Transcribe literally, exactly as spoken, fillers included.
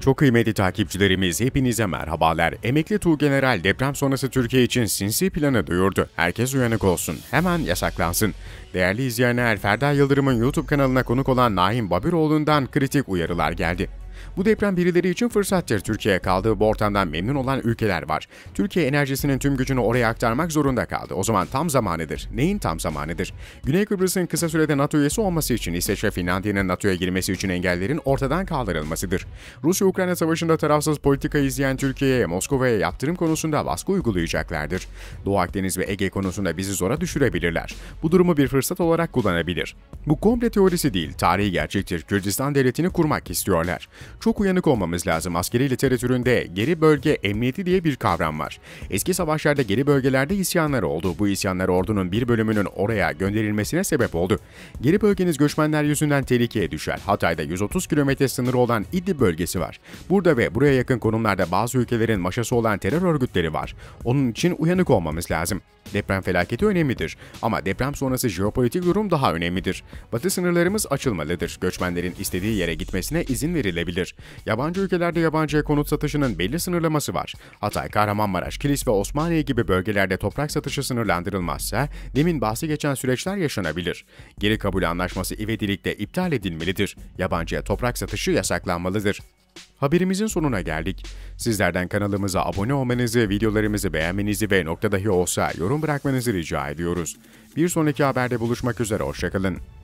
Çok kıymetli takipçilerimiz, hepinize merhabalar. Emekli Tuğgeneral deprem sonrası Türkiye için sinsi planı duyurdu. Herkes uyanık olsun, hemen yasaklansın. Değerli izleyenler, Ferda Yıldırım'ın YouTube kanalına konuk olan Naim Babiroğlu'ndan kritik uyarılar geldi. Bu deprem birileri için fırsattır. Türkiye kaldığı bu ortamdan memnun olan ülkeler var. Türkiye enerjisinin tüm gücünü oraya aktarmak zorunda kaldı. O zaman tam zamanıdır. Neyin tam zamanıdır? Güney Kıbrıs'ın kısa sürede NATO üyesi olması için İsveç ve Finlandiya'nın NATO'ya girmesi için engellerin ortadan kaldırılmasıdır. Rusya-Ukrayna savaşında tarafsız politika izleyen Türkiye'ye, Moskova'ya yaptırım konusunda baskı uygulayacaklardır. Doğu Akdeniz ve Ege konusunda bizi zora düşürebilirler. Bu durumu bir fırsat olarak kullanabilir. Bu komple teorisi değil, tarihi gerçektir. Kürdistan devletini kurmak istiyorlar. Çok uyanık olmamız lazım. Askeri literatüründe geri bölge emniyeti diye bir kavram var. Eski savaşlarda geri bölgelerde isyanlar oldu. Bu isyanlar ordunun bir bölümünün oraya gönderilmesine sebep oldu. Geri bölgeniz göçmenler yüzünden tehlikeye düşer. Hatay'da yüz otuz kilometre sınırı olan İdlib bölgesi var. Burada ve buraya yakın konumlarda bazı ülkelerin maşası olan terör örgütleri var. Onun için uyanık olmamız lazım. Deprem felaketi önemlidir. Ama deprem sonrası jeopolitik durum daha önemlidir. Batı sınırlarımız açılmalıdır. Göçmenlerin istediği yere gitmesine izin verilebilir. Yabancı ülkelerde yabancıya konut satışının belli sınırlaması var. Hatay, Kahramanmaraş, Kilis ve Osmaniye gibi bölgelerde toprak satışı sınırlandırılmazsa demin bahsi geçen süreçler yaşanabilir. Geri kabul anlaşması ivedilikle iptal edilmelidir. Yabancıya toprak satışı yasaklanmalıdır. Haberimizin sonuna geldik. Sizlerden kanalımıza abone olmanızı, videolarımızı beğenmenizi ve nokta dahi olsa yorum bırakmanızı rica ediyoruz. Bir sonraki haberde buluşmak üzere, hoşça kalın.